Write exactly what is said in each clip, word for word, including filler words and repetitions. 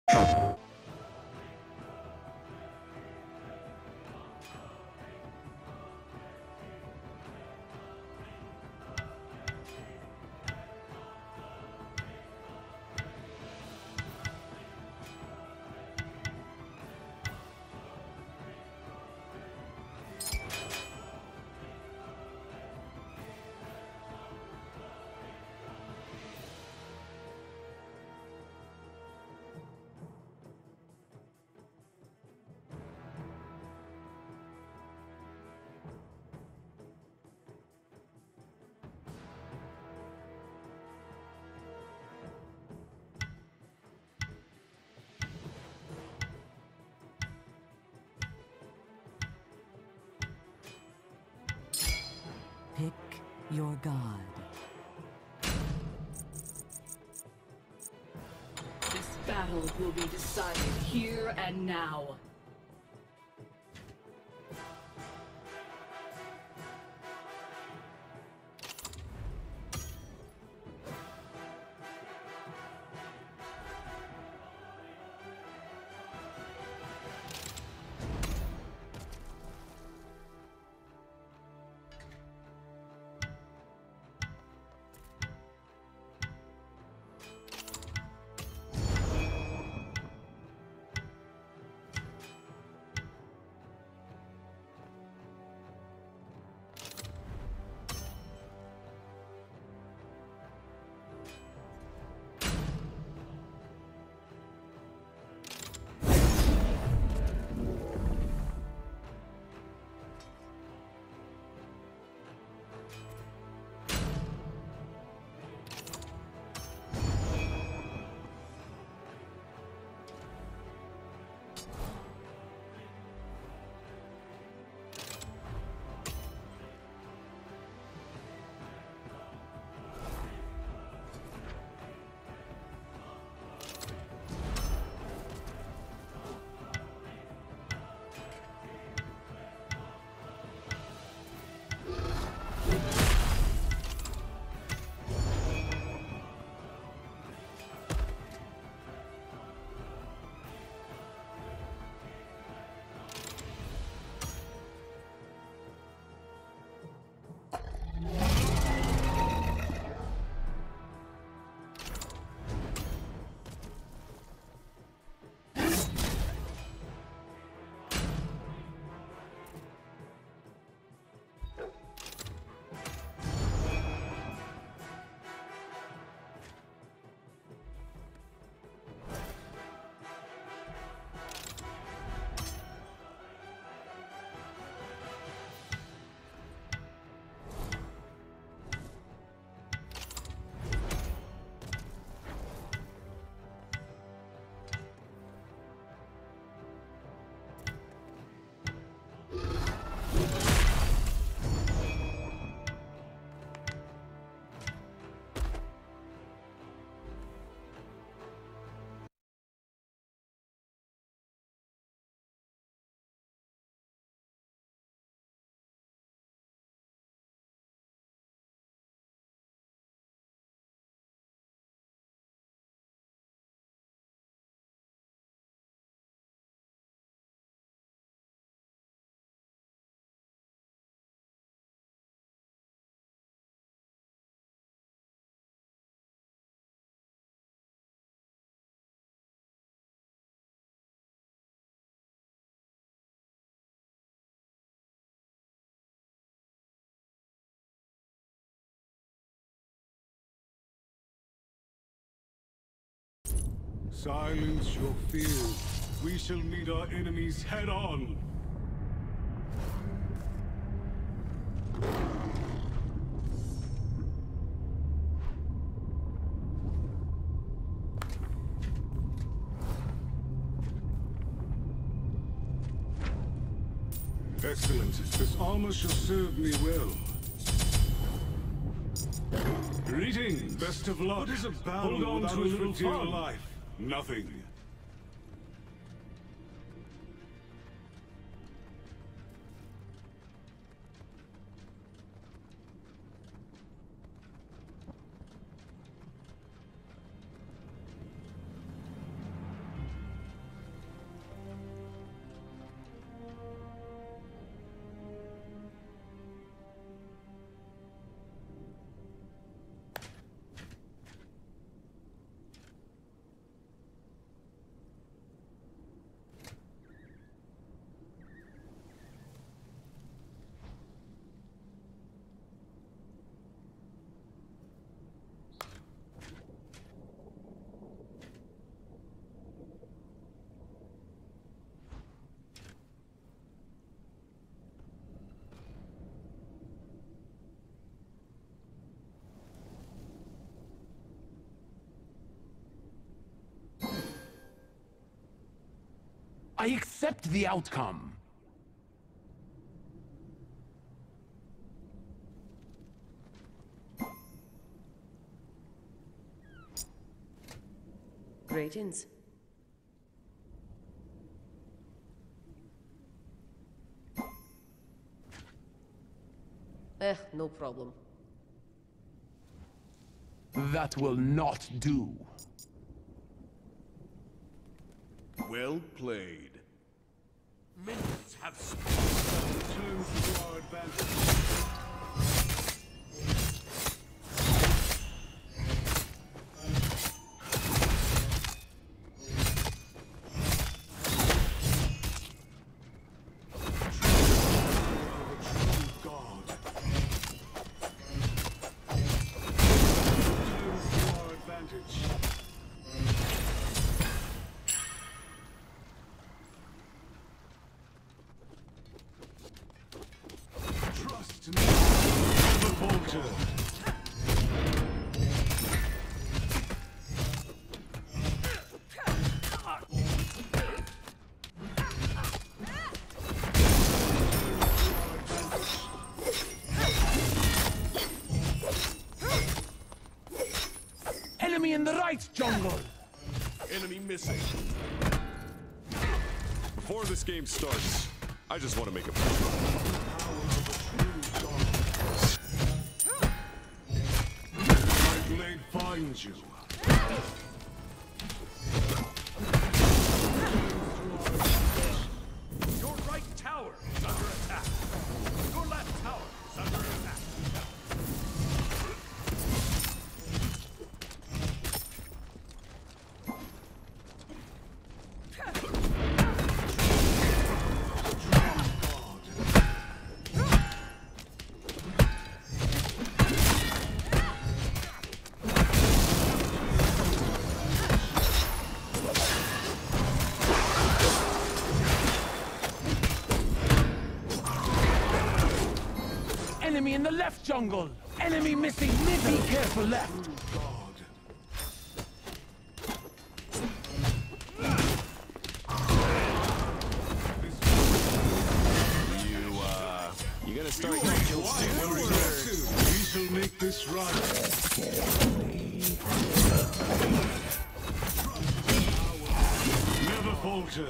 Pick your god. This battle will be decided here and now. Silence your fears. We shall meet our enemies head-on. Excellent. This armor shall serve me well. Greetings. Best of luck. What is a battle Hold on to a little dear life? Nothing. I accept the outcome. Greetings. Eh, no problem. That will not do. Well played. Minions have Turns to our advantage. Enemy in the right jungle! Enemy missing. Before this game starts, I just want to make a point. My blade finds you. Your right tower is under attack. Your left tower is under attack. Enemy in the left jungle! Enemy missing middle! Be careful left! You, uh, you gonna start You getting kill soon. We shall make this right. Never falter.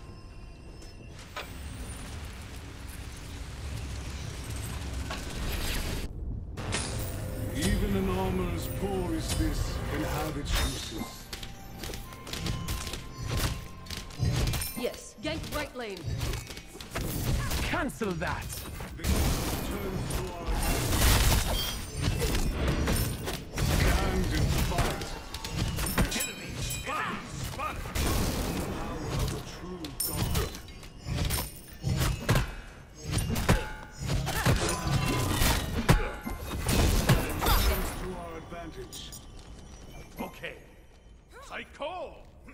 Even an armor as poor as this can have its uses. Yes, gank right lane. Cancel that! This turns to our stand and fight. enemy. Enemy spotted. Power of a true god. To our advantage. Okay. Psycho!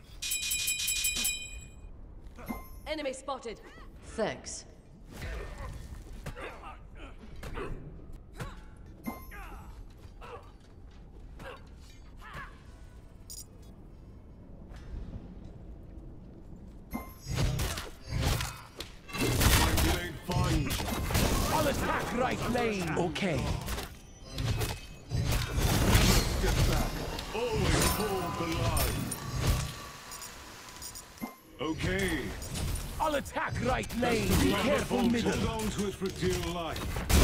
Enemy spotted. Thanks. My blade finds you. I'll attack right lane! Okay. Step back. Always hold the line. Okay. I'll attack right lane! Be Never careful falter. middle! Hold on to it for dear life.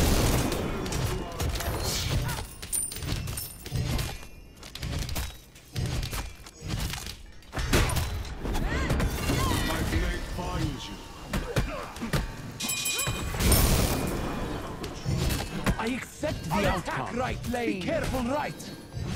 My blade finds you. I accept the I'll outcome! Attack right lane! Be careful right!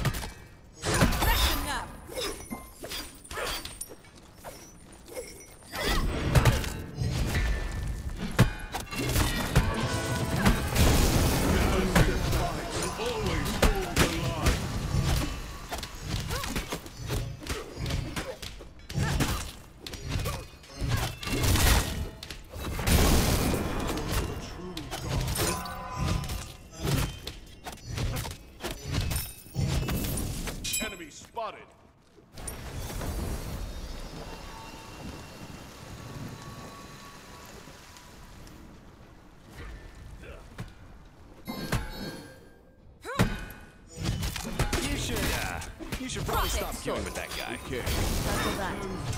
Always hold the line. True God. Stop queuing with that guy. Cancel that.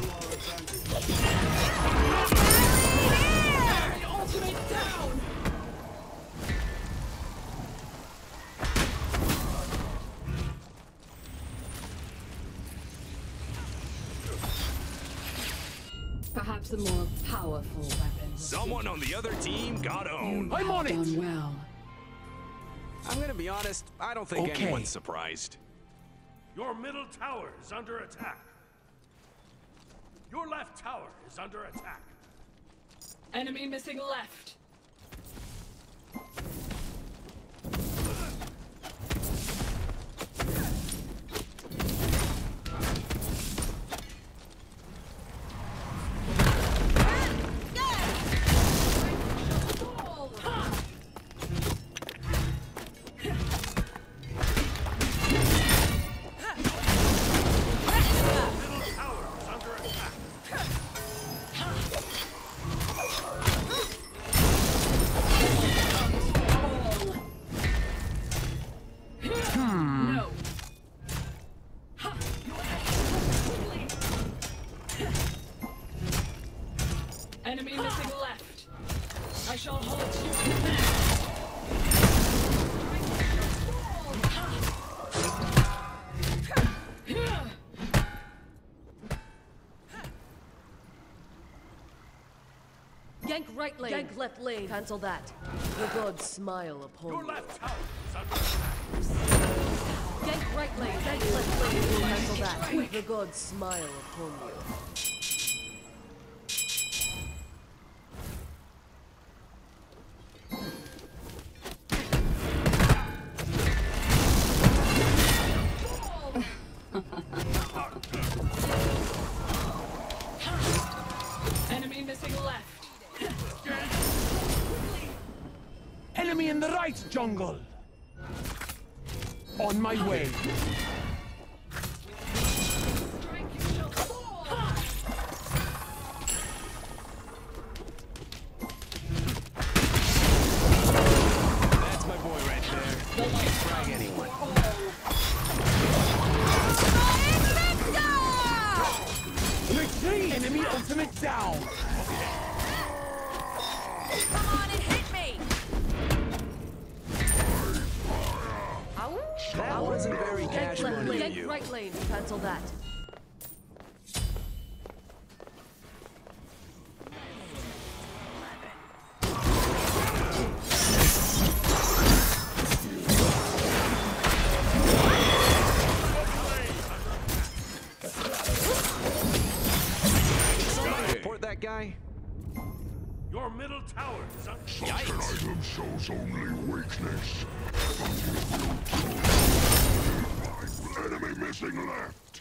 Ultimate down! Perhaps a more powerful weapon. Someone on the other team got owned. I'm on it! Done well. I'm gonna be honest, I don't think Okay. anyone's surprised. Your middle tower is under attack. Your left tower is under attack. Enemy missing left. No. Enemy missing left. I shall hold you. Gank right lane. Gank left lane. Cancel that. The gods smile upon Your you. left tower is under attack. Gank right lane. Gank left lane. Cancel that. The gods smile upon you. Enemy missing left. Enemy in the right jungle! On my way. Strike, you shall fall. That's my boy right there. Can't frag anyone. Retreat! Enemy ultimate down! Come on and hit me! That wasn't very Gank cash left money lane. to Gank you. right lane. Cancel that. Somebody report that guy? Your middle tower is under Yikes. Item shows only weakness. Enemy missing left.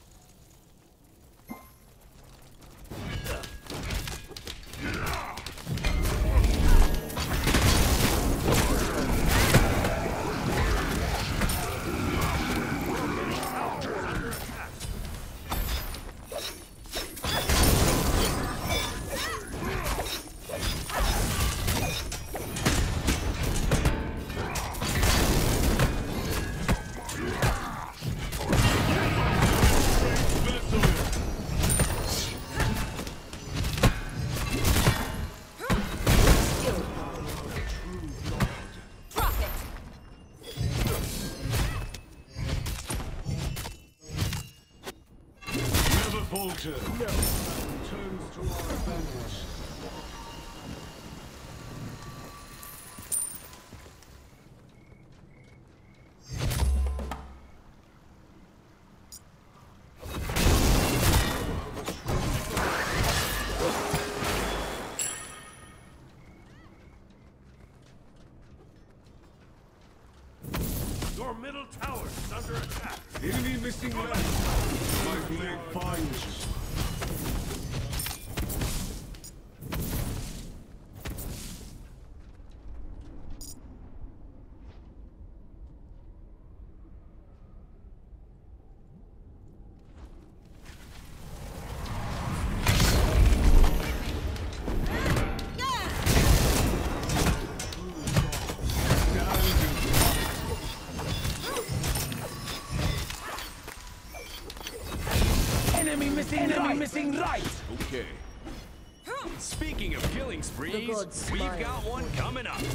Never falter. No. Turns to our advantage. Your middle tower is under attack. Enemy missing left. My blade finds you. Okay. Speaking of killing sprees, gods we've smile. got one coming up.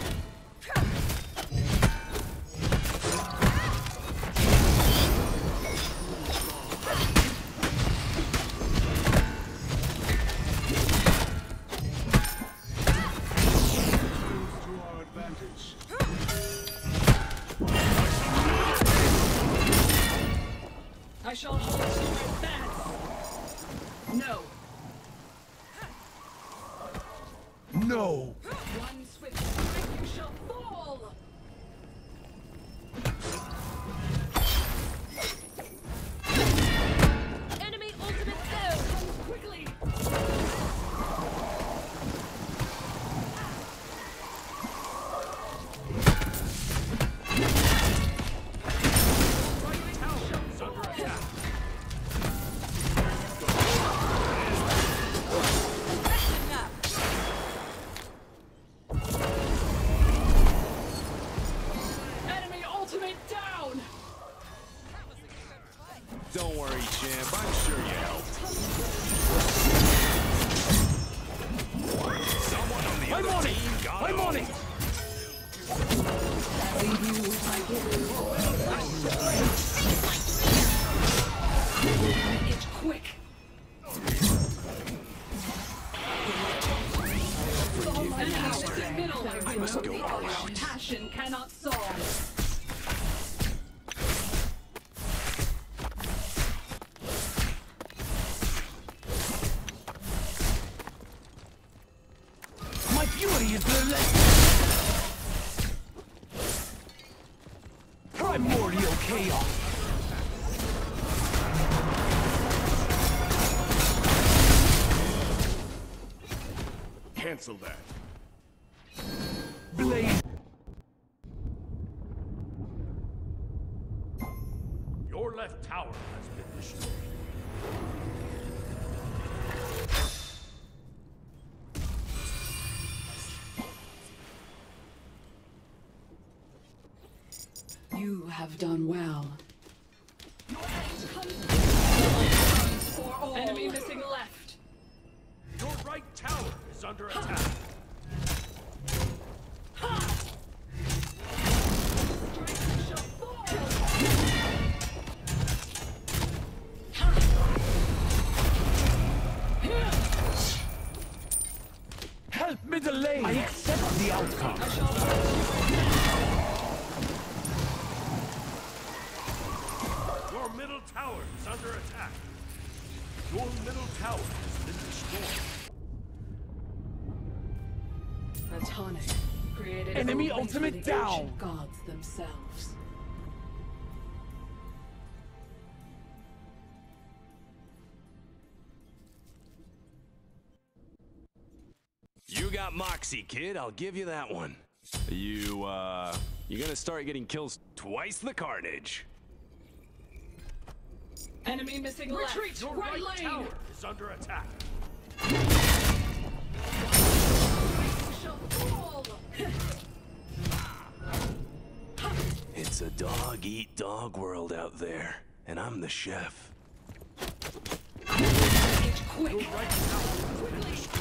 To our advantage. I shall hold your advance. No. No! One swift strike, you shall fall. Enemy ultimate down! Quickly. Right tower is under attack. Enemy ultimate down. Don't worry, champ. I'm sure you helped. Someone on the I'm other on it! team got I'm on owned. it! It's quick. I must go all out. Passion cannot solve. My fury is relentless! Primordial chaos! Cancel that. Blaze! Your left tower has been destroyed. You have done well. For all. Enemy missing left. Your right tower is under attack. Help middle lane! I accept the outcome! Your middle tower is under attack. Your middle tower has been destroyed. A tonic created Enemy only ultimate for the down. ancient gods themselves. You got moxie, kid. I'll give you that one. You, uh, you're gonna start getting kills twice the carnage. Enemy missing left. Retreat! Your right, right tower lane. is under attack. Shall fall. It's a dog-eat-dog world out there, and I'm the chef. It's quick. Your right tower has been destroyed.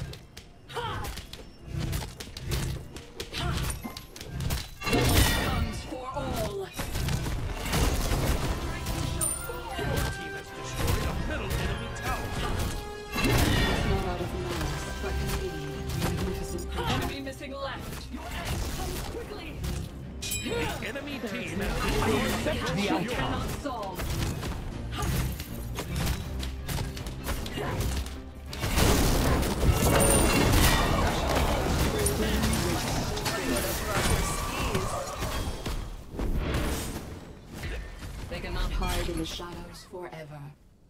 Comes for all. Your team has destroyed a middle enemy tower. Not out of malice, but indeed magnificent. Enemy missing left. Your end comes quickly. The enemy team has I destroyed accept the You outcome! cannot solve. They cannot hide in the shadows forever.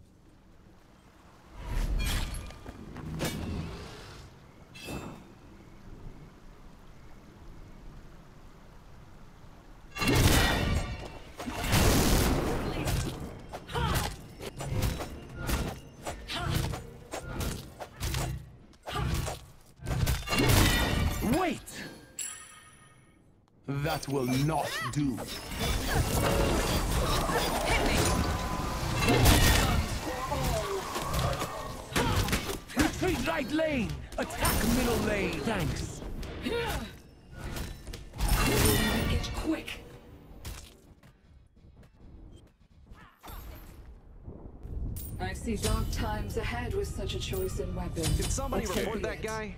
Wait! That will not do. right lane! Attack middle lane! Thanks. Make it quick. I see dark times ahead with such a choice in weapon. Did somebody But so report be that it. guy?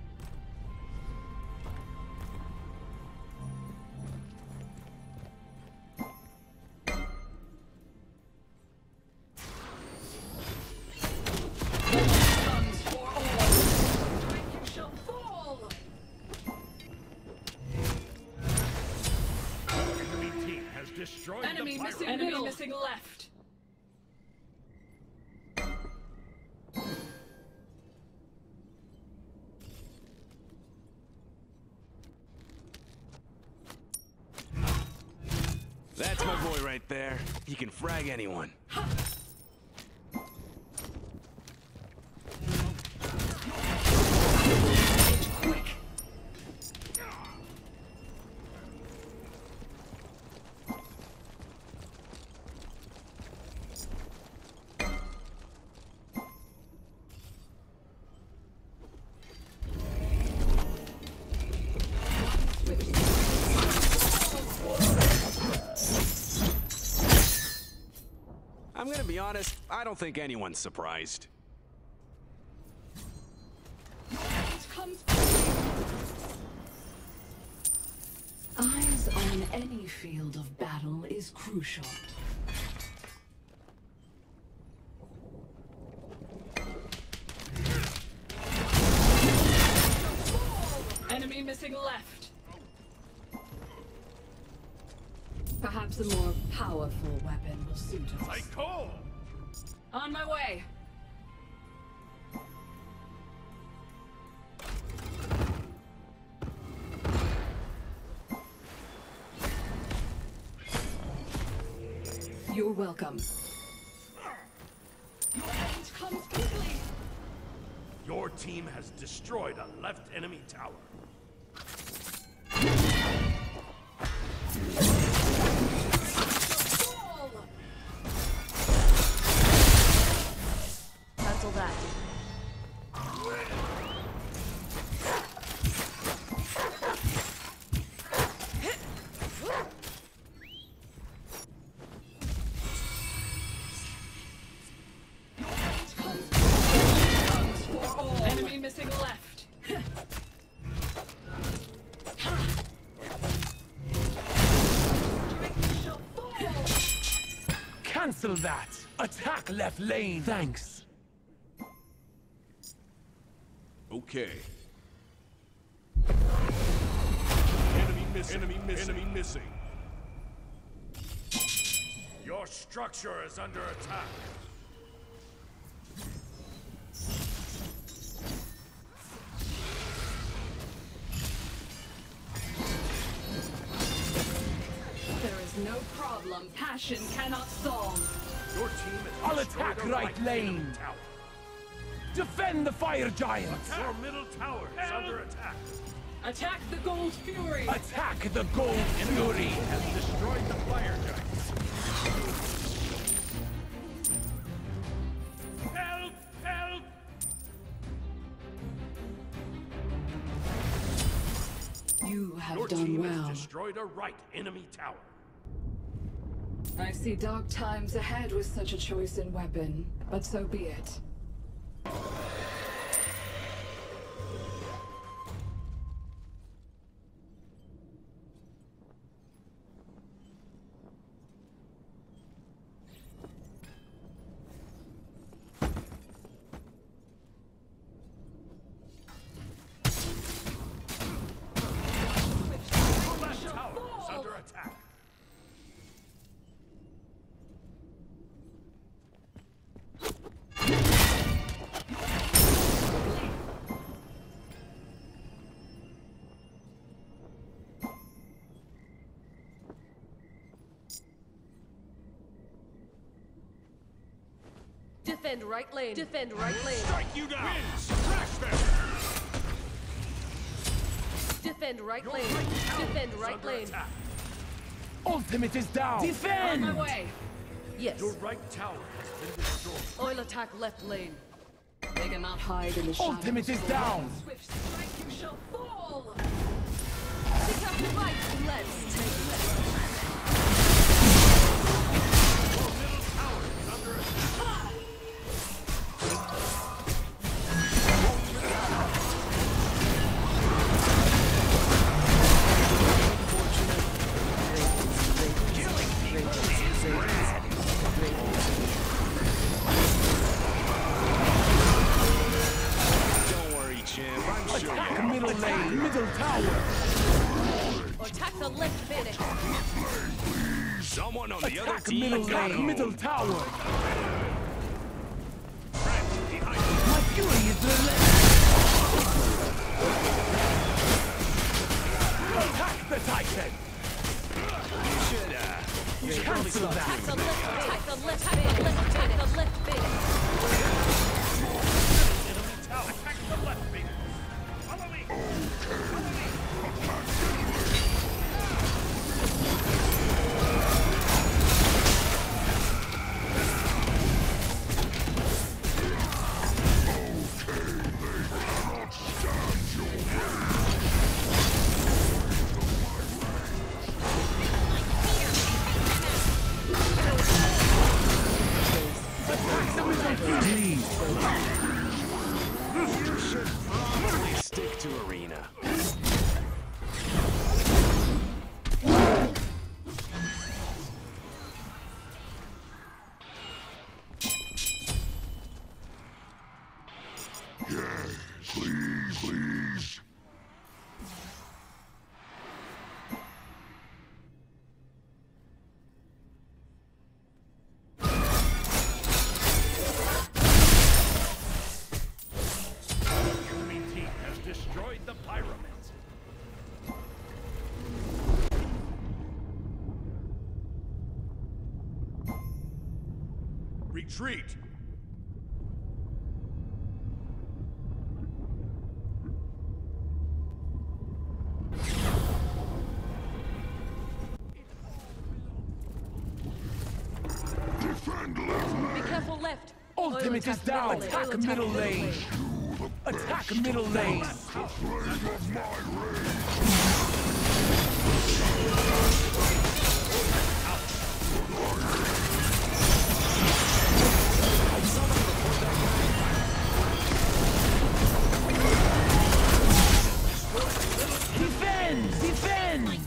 Comes for all. You shall fall. Enemy team has destroyed Enemy the pirate. missing Enemy middle. missing left. That's my boy right there. He can frag anyone. Quick. I'm gonna be honest, I don't think anyone's surprised. Comes. Eyes on any field of battle is crucial. Enemy missing left. Perhaps a more powerful weapon will suit us. Psycho! On my way. You're welcome. It comes quickly. Your team has destroyed a left enemy tower. Cancel that. Enemy missing left. Cancel that! Attack left lane! Thanks. Okay. Enemy missing. Enemy missing. Enemy missing. Your structure is under attack. There is no problem passion cannot solve. Your team is I'll destroyed attack a right lane. enemy tower. Defend the fire giants! Your middle tower is under attack. Attack the Gold Fury. Attack the Gold Fury! Has destroyed the fire giants. Help! Help! You have Your done team well. has destroyed a right enemy tower. I see dark times ahead with such a choice in weapon, but so be it. Your left tower is under attack. Defend right lane. Defend right lane. Strike you down! Crash them! Defend right Your lane. right tower Defend is right under lane. attack. Ultimate is down! On Defend! my way. Yes. Your right tower has been destroyed. Oil attack left lane. Big enough. cannot hide in the shadows. Ultimate is down! Swift strike, you shall fall! Pick up the right. Let's take left. Your middle tower is under attack. Don't worry, champ. I'm sure Attack you middle lane, middle tower! Attack the left finish. Someone on the other Attack team middle got lane, him. middle tower! Friend behind you. My fury is relentless! Attack the Titan! You should, uh, you should probably Cancel stop that! Attack the left. Attack the left finish. Attack the left finish. Enemy tower. Attack the left wing. Follow me. Follow me. You should probably stick to arena. Yes, please, please. Enemy team has destroyed the pyramids. Retreat! Defend left. Be careful left. Ultimate is down! Attack middle lane! Attack middle lane! Flame of my rage. Defend! Defend!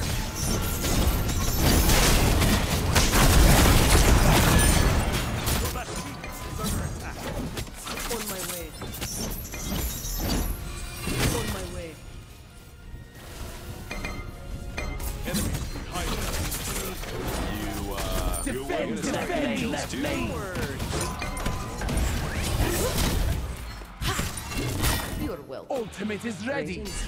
Your left team is under attack. On my way. On my way. Enemy behind us. You, uh... Defend! You're gonna Defend! kills Left too? lane! You're welcome. Ultimate is ready! Greetings.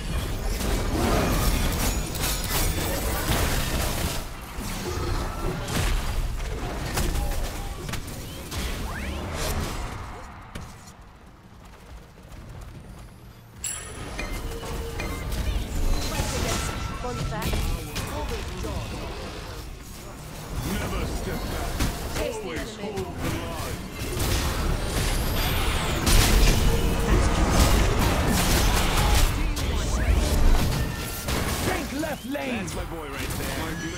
Fun fact, always John. Never step back. Chase the Always enemy. hold the line. Tank left lane! That's my boy right there.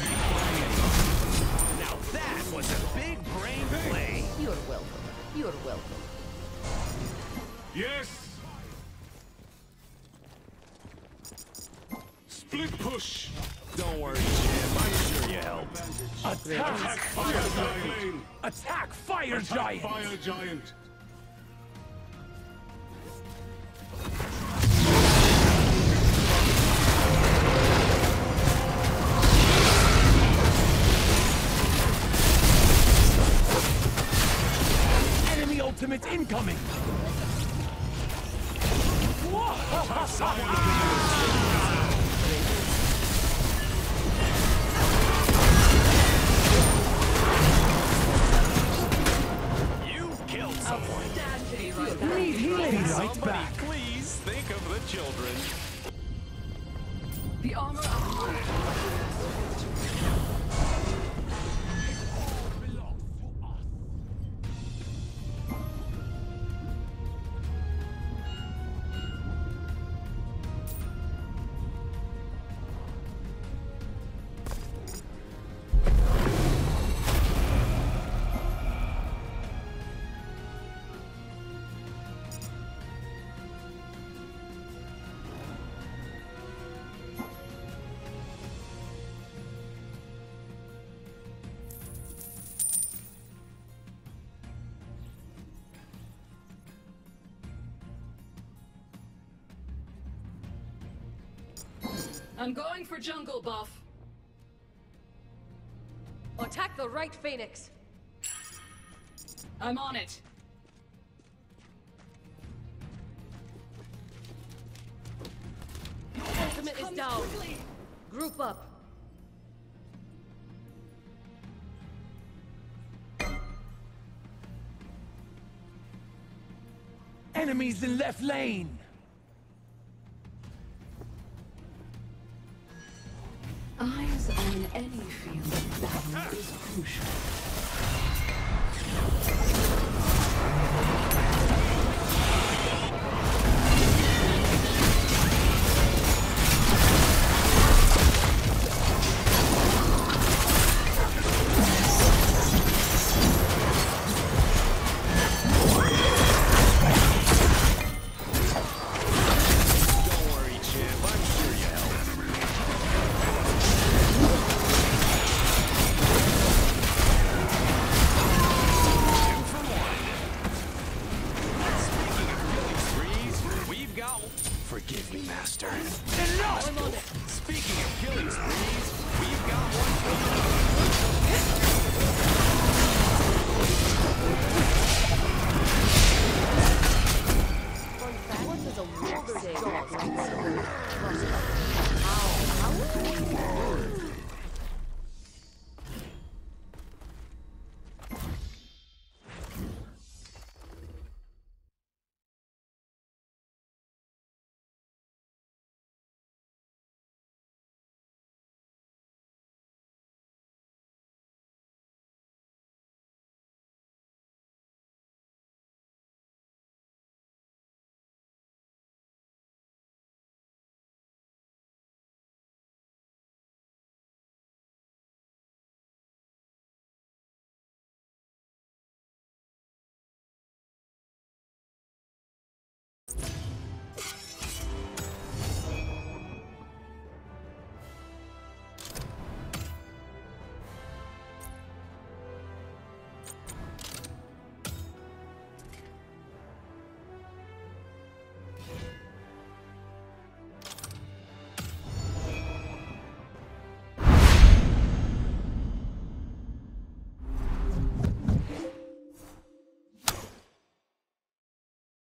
Now that was a big brain play. You're welcome. You're welcome. Yes. Split push. Don't worry, champ. I'm sure you helped. Attack! Fire giant. Attack fire Attack giant! fire giant. Enemy ultimate incoming! You killed someone. Need healing right Somebody back! please think of the children. The armor of I'm going for jungle buff. Attack the right Phoenix. I'm on it. Ultimate is down. Quickly. Group up. Enemies in left lane. Eyes on any field of battle is crucial. Forgive me, Master. Enough! I'm on it. Speaking of killing sprees, we've got one coming.